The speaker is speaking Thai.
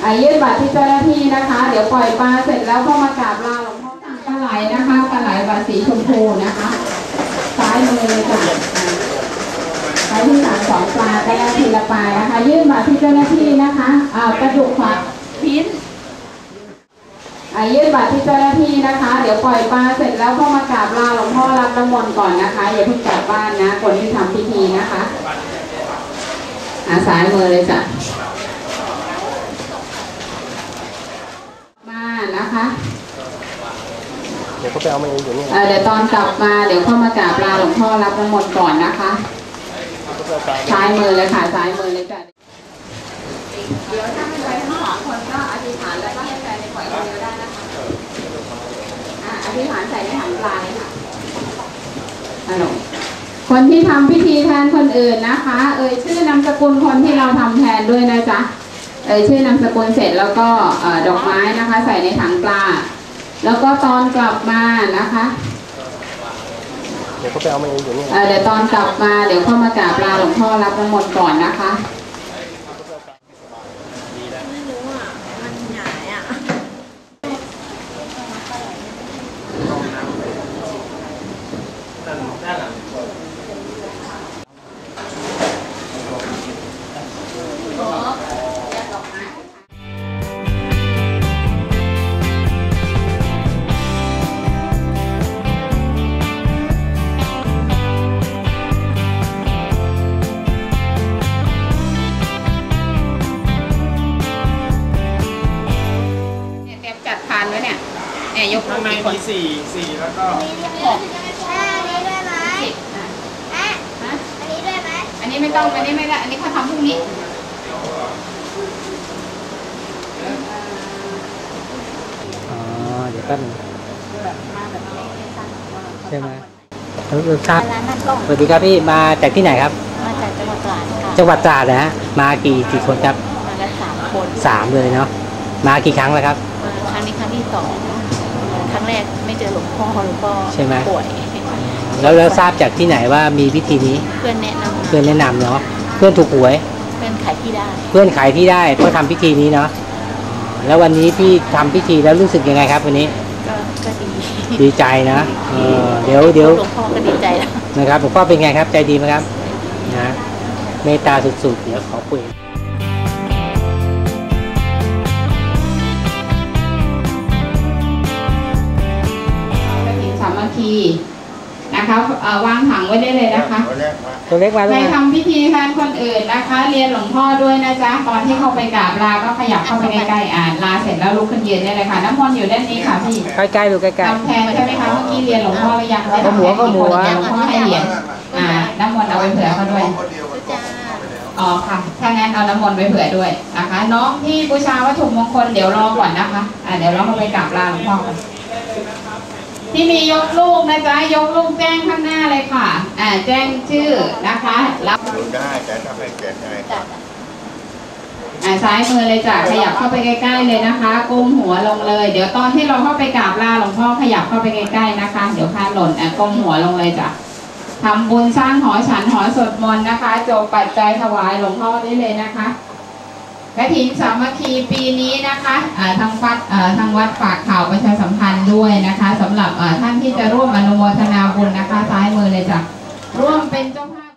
ยื่นบัตรที่เจ้าหน้าที่นะคะเดี๋ยวปล่อยปลาเสร็จแล้วก็มากราบลาหลวงพ่อปลาไหลนะคะปลาไหลบัตรสีชมพูนะคะซ้ายมือเลยจ้ะไปที่ศาลสองปลาก็ได้ทีละปลานะคะยื่นบัตรที่เจ้าหน้าที่นะคะกระดูกขวาพิ้นยื่นบัตรที่เจ้าหน้าที่นะคะเดี๋ยวปล่อยปลาเสร็จแล้วก็มากราบลาหลวงพ่อรับน้ำมนต์ก่อนนะคะอย่าเพิ่งกลับบ้านนะคนที่ทำพิธีนะคะซ้ายมือเลยจ้ะมานะคะเดี๋ยวเขาไปเอามาเองอยู่นี่เดี๋ยวตอนกลับมาเดี๋ยวเข้ามากราบลาหลวงพ่อรับน้ำมนต์ก่อนนะคะซ้ายมือเลยค่ะซ้ายมือเลยจ้ะเดี๋ยวถ้าไม่ไปทั้งสองคนก็อธิษฐานแล้วก็ให้ใจในปล่อยคนเดียวได้นะคะอธิษฐานใส่ในถังปลาเลยค่ะคนที่ทำพิธีแทนคนอื่นนะคะชื่อนามสกุลคนที่เราทำแทนด้วยนะจ๊ะชื่อนามสกุลเสร็จแล้วก็ดอกไม้นะคะใส่ในถังปลาแล้วก็ตอนกลับมานะคะเดี๋ยวเขาไปเอามาเองอยู่นี่เดี๋ยวตอนกลับมาเดี๋ยวเข้ามากราบลาหลวงพ่อรับน้ำมนต์ก่อนนะคะไม่รู้อ่ะมันหงายอ่ะยกข้างในมีสี่แล้วก็ 6อันนี้ด้วยไหมอันนี้ด้วยไหมอันนี้ไม่ต้องอันนี้ไม่ได้อันนี้เขาทำพรุ่งนี้เดี๋ยวแป๊บนึงใช่ไหมครับสวัสดีครับพี่มาจากที่ไหนครับมาจากจังหวัดตราดค่ะจังหวัดตราดนะฮะมากี่คนครับมาแล้ว3 คน 3เลยเนาะมากี่ครั้งแล้วครับครั้งนี้ครั้งที่2ครั้งแรกไม่เจอหลวงพ่อใช่ไหมป่วยแล้วทราบจากที่ไหนว่ามีพิธีนี้เพื่อนแนะนำเนาะเพื่อนถูกหวยเพื่อนขายที่ได้ก็ทำพิธีนี้เนาะแล้ววันนี้พี่ทำพิธีแล้วรู้สึกยังไงครับวันนี้ก็ดีใจนะเดี๋ยวหลวงพ่อก็ดีใจแล้วนะครับหลวงพ่อเป็นไงครับใจดีไหมครับนะเมตตาสุดๆเดี๋ยวขอคุยสามัคคีนะคะวางถังไว้ได้เลยนะคะตัวเล็กมาใครทำพิธีแทนคนอื่นนะคะเรียนหลวงพ่อด้วยนะจ๊ะตอนที่เข้าไปกราบลาก็ขยับเข้าไปใกล้ๆลาเสร็จแล้วลุกขึ้นยืนได้เลยค่ะน้ำมนต์อยู่ด้านนี้ค่ะพี่ใกล้ๆดูใกล้ๆทำแทนใช่ไหมคะเมื่อกี้เรียนหลวงพ่อหรือยังก็หัวหลวงพ่อให้เหรียญน้ำมนต์เอาไว้เผื่อเขาด้วยอ๋อค่ะถ้างั้นเอาน้ำมนต์ไว้เผื่อด้วยนะคะน้องที่บูชาวัตถุมงคลเดี๋ยวรอก่อนนะคะเดี๋ยวเราเข้าไปกราบลาหลวงพ่อกันที่มียกลูกนะจ๊ะยกลูกแจ้งข้างหน้าเลยค่ะแจ้งชื่อนะคะรับได้แต่ทำให้เกิดอะไรซ้ายมือเลยจ้ะขยับเข้าไปใกล้ๆเลยนะคะก้มหัวลงเลยเดี๋ยวตอนที่เราเข้าไปกราบลาหลวงพ่อขยับเข้าไปใกล้ๆนะคะเดี๋ยวพลาดหล่นก้มหัวลงเลยจ้ะทำบุญสร้างหอฉันหอสวดมนต์นะคะจบปัจจัยถวายหลวงพ่อได้เลยนะคะกฐินสามัคคีปีนี้นะคะทางวัดฝากข่าวประชาสัมพันธ์ด้วยนะคะสำหรับท่านที่จะร่วมอนุโมทนาบุญนะคะซ้ายมือเลยจ้ะร่วมเป็นเจ้าภาพ